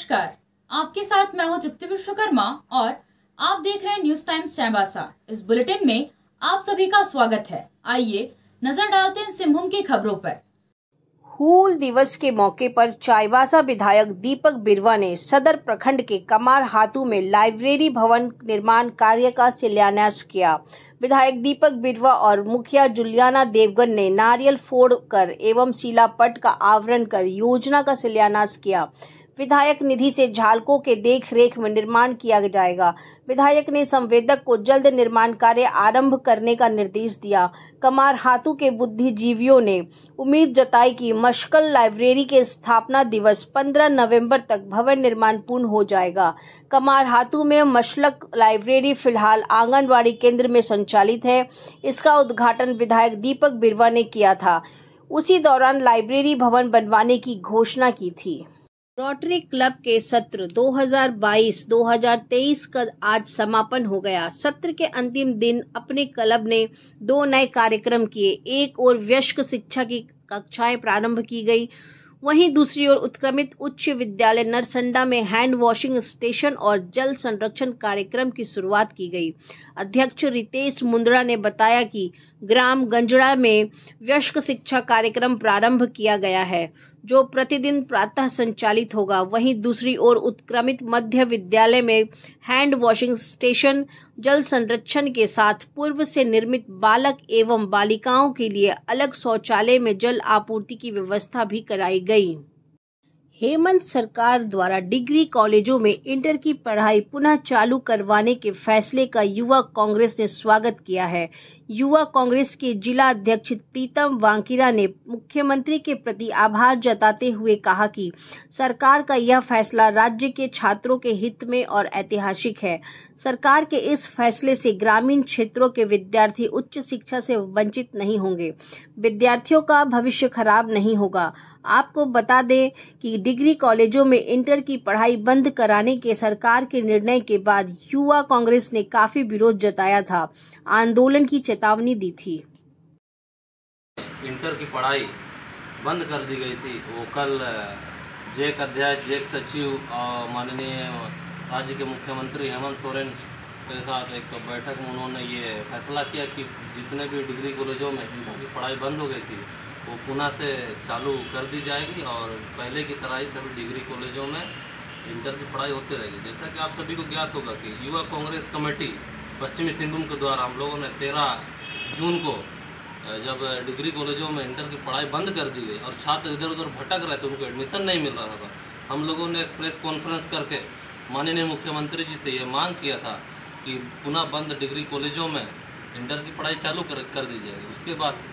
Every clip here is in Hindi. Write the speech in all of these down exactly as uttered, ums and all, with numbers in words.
नमस्कार, आपके साथ मैं हूं तृप्ति विश्वकर्मा और आप देख रहे हैं न्यूज टाइम्स चाईबासा। इस बुलेटिन में आप सभी का स्वागत है। आइए नजर डालते हैं सिंहभूम की खबरों पर। हूल दिवस के मौके पर चाईबासा विधायक दीपक बिरुवा ने सदर प्रखंड के कमार हातू में लाइब्रेरी भवन निर्माण कार्य का शिलान्यास किया। विधायक दीपक बिरुवा और मुखिया जुलियाना देवगन ने नारियल फोड़कर एवं शिलापट का आवरण कर योजना का शिलान्यास किया। विधायक निधि से झालकों के देख रेख में निर्माण किया जाएगा। विधायक ने संवेदक को जल्द निर्माण कार्य आरंभ करने का निर्देश दिया। कमार हातू के बुद्धिजीवियों ने उम्मीद जताई कि मशकल लाइब्रेरी के स्थापना दिवस पंद्रह नवंबर तक भवन निर्माण पूर्ण हो जाएगा। कमार हातू में मशलक लाइब्रेरी फिलहाल आंगनवाड़ी केंद्र में संचालित है। इसका उद्घाटन विधायक दीपक बिरुवा ने किया था। उसी दौरान लाइब्रेरी भवन बनवाने की घोषणा की थी। रोटरी क्लब के सत्र दो हज़ार बाईस दो हज़ार तेईस का आज समापन हो गया। सत्र के अंतिम दिन अपने क्लब ने दो नए कार्यक्रम किए। एक और वयस्क शिक्षा की कक्षाएं प्रारंभ की गई, वहीं दूसरी ओर उत्क्रमित उच्च विद्यालय नरसंडा में हैंड वॉशिंग स्टेशन और जल संरक्षण कार्यक्रम की शुरुआत की गई। अध्यक्ष रितेश मुंदड़ा ने बताया कि ग्राम गंजड़ा में वयस्क शिक्षा कार्यक्रम प्रारंभ किया गया है, जो प्रतिदिन प्रातः संचालित होगा। वहीं दूसरी ओर उत्क्रमित मध्य विद्यालय में हैंड वॉशिंग स्टेशन, जल संरक्षण के साथ पूर्व से निर्मित बालक एवं बालिकाओं के लिए अलग शौचालय में जल आपूर्ति की व्यवस्था भी कराई गई। हेमंत सरकार द्वारा डिग्री कॉलेजों में इंटर की पढ़ाई पुनः चालू करवाने के फैसले का युवा कांग्रेस ने स्वागत किया है। युवा कांग्रेस के जिला अध्यक्ष प्रीतम वांकिरा ने मुख्यमंत्री के प्रति आभार जताते हुए कहा कि सरकार का यह फैसला राज्य के छात्रों के हित में और ऐतिहासिक है। सरकार के इस फैसले से ग्रामीण क्षेत्रों के विद्यार्थी उच्च शिक्षा से वंचित नहीं होंगे, विद्यार्थियों का भविष्य खराब नहीं होगा। आपको बता दें कि डिग्री कॉलेजों में इंटर की पढ़ाई बंद कराने के सरकार के निर्णय के बाद युवा कांग्रेस ने काफी विरोध जताया था, आंदोलन की चेतावनी दी थी। इंटर की पढ़ाई बंद कर दी गई थी। वो कल जेक अध्यक्ष, जेक सचिव और माननीय राज्य के मुख्यमंत्री हेमंत सोरेन के साथ एक बैठक में उन्होंने ये फैसला किया कि जितने भी डिग्री कॉलेजों में इंटर की पढ़ाई बंद हो गई थी वो पुनः से चालू कर दी जाएगी और पहले की तरह ही सभी डिग्री कॉलेजों में इंटर की पढ़ाई होती रहेगी। जैसा कि आप सभी को ज्ञात होगा कि युवा कांग्रेस कमेटी पश्चिमी सिंहभूम के द्वारा हम लोगों ने तेरह जून को जब डिग्री कॉलेजों में इंटर की पढ़ाई बंद कर दी गई और छात्र इधर उधर भटक रहे थे, उनको एडमिशन नहीं मिल रहा था, हम लोगों ने एक प्रेस कॉन्फ्रेंस करके माननीय मुख्यमंत्री जी से ये मांग किया था कि पुनः बंद डिग्री कॉलेजों में इंटर की पढ़ाई चालू कर कर दी जाएगी। उसके बाद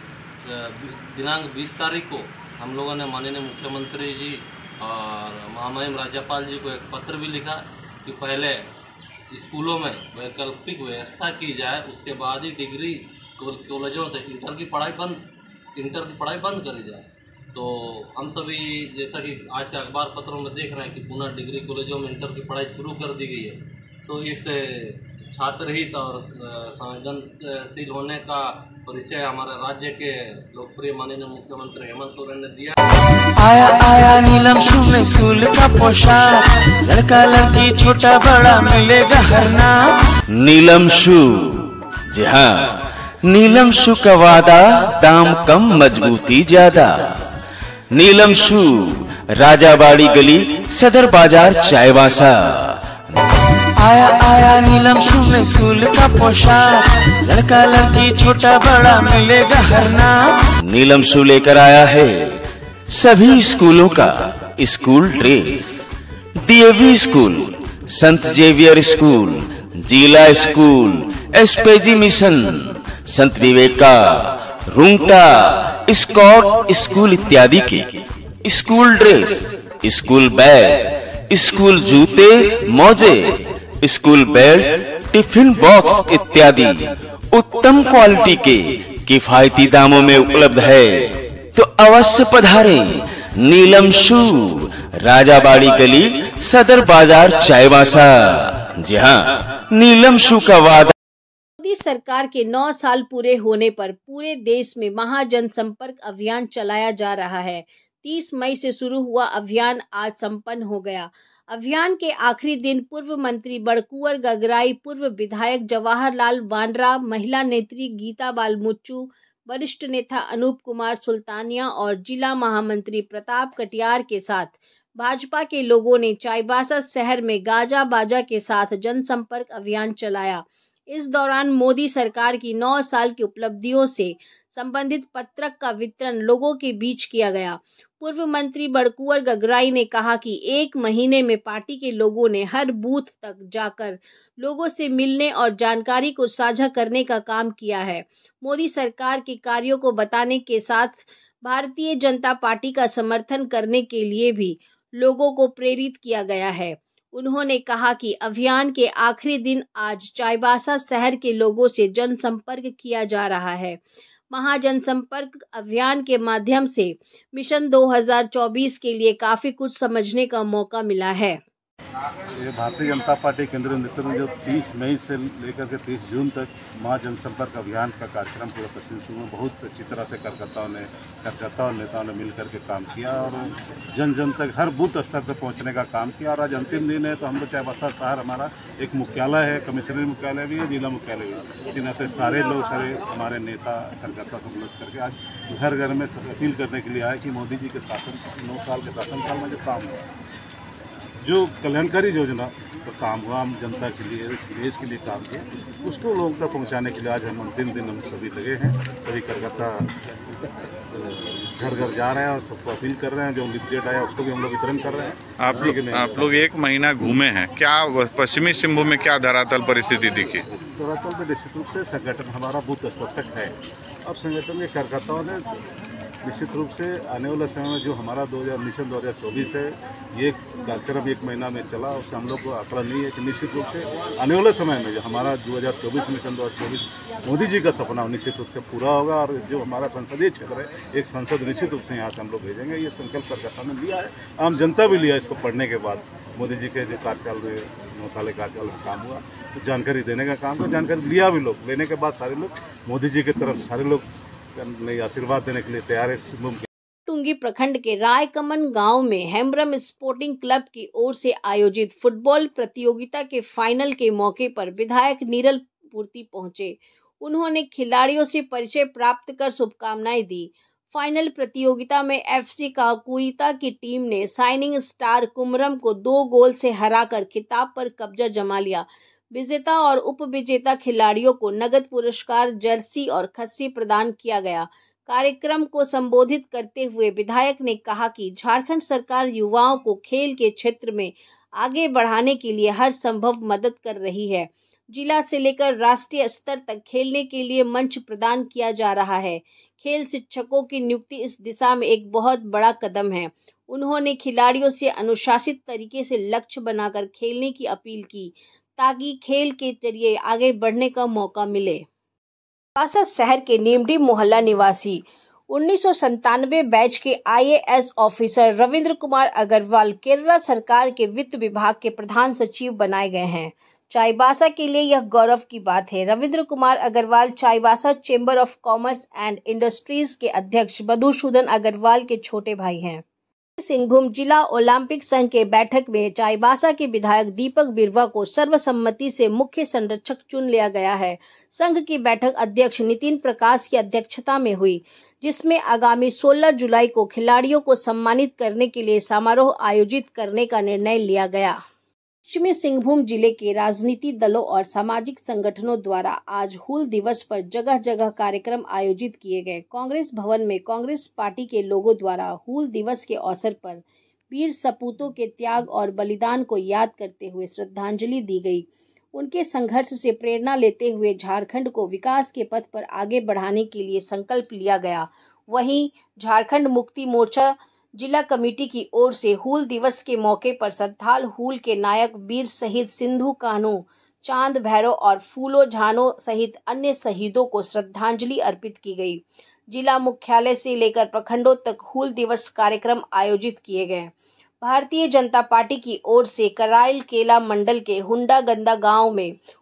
दिनांक बीस तारीख को हम लोगों ने माननीय मुख्यमंत्री जी और महामहिम राज्यपाल जी को एक पत्र भी लिखा कि पहले स्कूलों में वैकल्पिक व्यवस्था की जाए, उसके बाद ही डिग्री कॉलेजों से इंटर की पढ़ाई बंद इंटर की पढ़ाई बंद करी जाए। तो हम सभी जैसा कि आज के अखबार पत्रों में देख रहे हैं कि पुनः डिग्री कॉलेजों में इंटर की पढ़ाई शुरू कर दी गई है। तो इस छात्र हित और संवेदनशील होने का परिचय हमारे राज्य के लोकप्रिय माननीय मुख्यमंत्री हेमंत सोरेन ने दिया। आया आया नीलम शू में स्कूल का पोशाक, लड़का लड़की छोटा बड़ा मिलेगा हर नाम। नीलम शू, जी हाँ, नीलम शू का वादा, दाम कम मजबूती ज्यादा। नीलम शू, राजाबाड़ी गली, सदर बाजार, चाईबासा। आया आया नीलम शू में स्कूल का पोशाक, लड़का लड़की छोटा बड़ा मिलेगा हर नाम। नीलम शू लेकर आया है सभी स्कूलों का स्कूल ड्रेस। डीएवी स्कूल, संत जेवियर स्कूल, जिला स्कूल, एसपीजी मिशन, संत विवेका, रुंगटा, स्कॉट स्कूल इत्यादि के school dress, school bag, school जूते, मोजे, स्कूल बेल्ट, टिफिन बॉक्स इत्यादि उत्तम क्वालिटी के किफायती दामों में उपलब्ध है। तो अवश्य पधारें। नीलम शू, राजाबाड़ी गली, सदर बाजार, चाईबासा। जी हाँ, नीलम शू का वादा। मोदी सरकार के नौ साल पूरे होने पर पूरे देश में महाजनसंपर्क अभियान चलाया जा रहा है। तीस मई से शुरू हुआ अभियान आज संपन्न हो गया। अभियान के आखिरी दिन पूर्व मंत्री बड़कुंवर गगराई, पूर्व विधायक जवाहरलाल वांड्रा, महिला नेत्री गीता बाल मुच्चू, वरिष्ठ नेता अनूप कुमार सुल्तानिया और जिला महामंत्री प्रताप कटियार के साथ भाजपा के लोगों ने चाईबासा शहर में गाजा बाजा के साथ जनसंपर्क अभियान चलाया। इस दौरान मोदी सरकार की नौ साल की उपलब्धियों से संबंधित पत्रक का वितरण लोगों के बीच किया गया। पूर्व मंत्री बड़कुंवर गगराई ने कहा कि एक महीने में पार्टी के लोगों ने हर बूथ तक जाकर लोगों से मिलने और जानकारी को साझा करने का काम किया है। मोदी सरकार के कार्यों को बताने के साथ भारतीय जनता पार्टी का समर्थन करने के लिए भी लोगों को प्रेरित किया गया है। उन्होंने कहा कि अभियान के आखिरी दिन आज चाईबासा शहर के लोगों से जनसंपर्क किया जा रहा है। महाजनसंपर्क अभियान के माध्यम से मिशन दो हज़ार चौबीस के लिए काफी कुछ समझने का मौका मिला है। ये भारतीय जनता पार्टी केंद्रीय नेतृत्व में जो तीस मई से लेकर के तीस जून तक महाजनसंपर्क अभियान का कार्यक्रम पूरे पश्चिम सिंहभूम में बहुत अच्छी तरह से कार्यकर्ताओं ने कार्यकर्ता और नेताओं ने मिलकर के काम किया और जन जन तक हर बूथ स्तर पर पहुंचने का काम किया। और आज अंतिम दिन है तो हम लोग चाईबासा शहर हमारा एक मुख्यालय है, कमिश्नरी मुख्यालय भी है, जिला मुख्यालय भी है। इसी नाते सारे लोग सारे हमारे नेता कार्यकर्ता सब मिल करके आज घर घर में अपील करने के लिए आए कि मोदी जी के शासन नौ साल के शासनकाल में जो काम हुआ, जो कल्याणकारी योजना का काम हुआ, आम जनता के लिए देश के लिए काम किया, उसको लोगों तक पहुंचाने के लिए आज हम अंतिम दिन हम सभी लगे हैं। सभी कार्यकर्ता घर घर जा रहे हैं और सबको अपील कर रहे हैं। जो लिफलेट आया उसको भी हम लोग वितरण कर रहे हैं। आप लोग आप लोग एक महीना घूमे हैं, क्या पश्चिमी सिंहभूम में क्या धरातल परिस्थिति दिखी? धरातल में निश्चित रूप से संगठन हमारा बूथ स्तर तक है और संगठन के कार्यकर्ताओं ने निश्चित रूप से आने वाले समय में जो हमारा दो हज़ार मिशन दो हज़ार चौबीस है, ये कार्यक्रम एक महीना में चला, उससे हम लोग को आकलन नहीं है कि निश्चित रूप से आने वाले समय में जो हमारा दो हज़ार चौबीस मिशन दो हज़ार चौबीस मोदी जी का सपना निश्चित रूप से पूरा होगा। और जो हमारा संसदीय क्षेत्र है, एक संसद निश्चित रूप से यहाँ से हम लोग भेजेंगे। ये संकल्प कार्यकर्ता ने लिया है, आम जनता भी लिया। इसको पढ़ने के बाद मोदी जी के जो कार्यकाल में नौ साल कार्यकाल में काम हुआ, तो जानकारी देने का काम था, जानकारी लिया भी लोग। लेने के बाद सारे लोग मोदी जी की तरफ सारे लोग आशीर्वाद देने के लिए तैयार है। टुंगी प्रखंड के रायकमन गांव में हेम्ब्रम स्पोर्टिंग क्लब की ओर से आयोजित फुटबॉल प्रतियोगिता के फाइनल के मौके पर विधायक नीरल पूर्ति पहुंचे। उन्होंने खिलाड़ियों से परिचय प्राप्त कर शुभकामनाएं दी। फाइनल प्रतियोगिता में एफसी काकुइता की टीम ने शाइनिंग स्टार कुमरम को दो गोल से हराकर खिताब पर कब्जा जमा लिया। विजेता और उपविजेता खिलाड़ियों को नगद पुरस्कार, जर्सी और खस्सी प्रदान किया गया। कार्यक्रम को संबोधित करते हुए विधायक ने कहा कि झारखंड सरकार युवाओं को खेल के क्षेत्र में आगे बढ़ाने के लिए हर संभव मदद कर रही है। जिला से लेकर राष्ट्रीय स्तर तक खेलने के लिए मंच प्रदान किया जा रहा है। खेल शिक्षकों की नियुक्ति इस दिशा में एक बहुत बड़ा कदम है। उन्होंने खिलाड़ियों से अनुशासित तरीके से लक्ष्य बनाकर खेलने की अपील की, ताकि खेल के जरिए आगे बढ़ने का मौका मिले। चाईबासा शहर के नीमडी मोहल्ला निवासी उन्नीस सौ संतानवे बैच के I A S officer Ravindra Kumar Agrawal Kerala सरकार के वित्त विभाग के प्रधान सचिव बनाए गए हैं। चाईबासा के लिए यह गौरव की बात है। Ravindra Kumar Agrawal Chaibasa chamber of commerce and industries के अध्यक्ष मधुसूदन अग्रवाल के छोटे भाई हैं। सिंहभूम जिला ओलंपिक संघ के बैठक में चाईबासा के विधायक दीपक बिरवा को सर्वसम्मति से मुख्य संरक्षक चुन लिया गया है। संघ की बैठक अध्यक्ष नितिन प्रकाश की अध्यक्षता में हुई, जिसमें आगामी सोलह जुलाई को खिलाड़ियों को सम्मानित करने के लिए समारोह आयोजित करने का निर्णय लिया गया। पश्चिमी सिंहभूम जिले के राजनीति दलों और सामाजिक संगठनों द्वारा आज हूल दिवस पर जगह जगह कार्यक्रम आयोजित किए गए। कांग्रेस भवन में कांग्रेस पार्टी के लोगों द्वारा हूल दिवस के अवसर पर वीर सपूतों के त्याग और बलिदान को याद करते हुए श्रद्धांजलि दी गई। उनके संघर्ष से प्रेरणा लेते हुए झारखंड को विकास के पथ पर आगे बढ़ाने के लिए संकल्प लिया गया। वहीं झारखंड मुक्ति मोर्चा जिला कमेटी की ओर से हूल दिवस के मौके पर सद्धाल हूल के नायक वीर शहीद सिंधु कान्हू, चांद भैरव और फूलो झानो सहित अन्य शहीदों को श्रद्धांजलि अर्पित की गई। जिला मुख्यालय से लेकर प्रखंडों तक हूल दिवस कार्यक्रम आयोजित किए गए। भारतीय जनता पार्टी की ओर से कराइल केला मंडल के हुंडा गंदा गांव में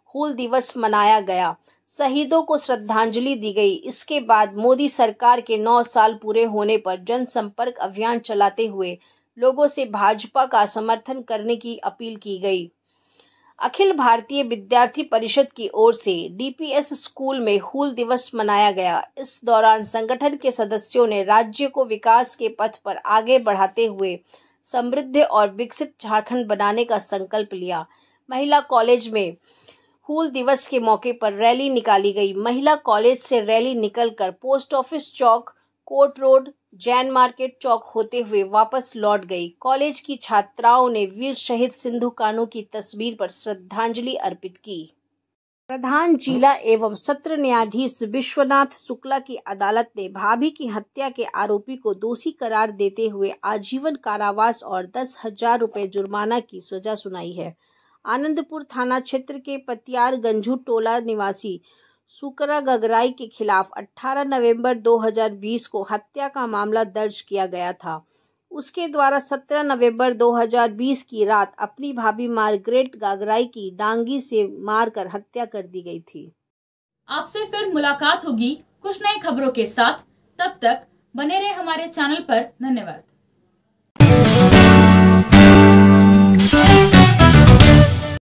हूल दिवस मनाया गया, शहीदों को श्रद्धांजलि दी गई। इसके बाद मोदी सरकार के नौ साल पूरे होने पर जनसंपर्क अभियान चलाते हुए लोगों से भाजपा का समर्थन करने की अपील की गई। अखिल भारतीय विद्यार्थी परिषद की ओर से डीपीएस स्कूल में हूल दिवस मनाया गया। इस दौरान संगठन के सदस्यों ने राज्य को विकास के पथ पर आगे बढ़ाते हुए समृद्ध और विकसित झारखंड बनाने का संकल्प लिया। महिला कॉलेज में हूल दिवस के मौके पर रैली निकाली गई। महिला कॉलेज से रैली निकलकर पोस्ट ऑफिस चौक, कोर्ट रोड, जैन मार्केट चौक होते हुए वापस लौट गई। कॉलेज की छात्राओं ने वीर शहीद सिंधु कान्हू की तस्वीर पर श्रद्धांजलि अर्पित की। प्रधान जिला एवं सत्र न्यायाधीश विश्वनाथ शुक्ला की अदालत ने भाभी की हत्या के आरोपी को दोषी करार देते हुए आजीवन कारावास और दस हजार रुपये जुर्माना की सजा सुनाई है। आनंदपुर थाना क्षेत्र के पतियार गंजू टोला निवासी सुकरा गगराई के खिलाफ अठारह नवंबर दो हज़ार बीस को हत्या का मामला दर्ज किया गया था। उसके द्वारा सत्रह नवंबर दो हज़ार बीस की रात अपनी भाभी मार्गरेट गगराई की डांगी से मारकर हत्या कर दी गई थी। आपसे फिर मुलाकात होगी कुछ नई खबरों के साथ। तब तक बने रहे हमारे चैनल पर। धन्यवाद।